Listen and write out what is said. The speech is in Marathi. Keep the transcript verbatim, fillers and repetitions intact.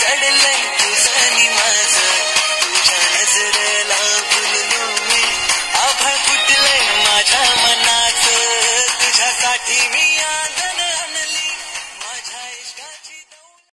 जडलंय तुझं नि माझं तुझ्या नजरेला भुललो मी आभाळ फुटलंय माझ्या मनाचं तुझ्यासाठी मी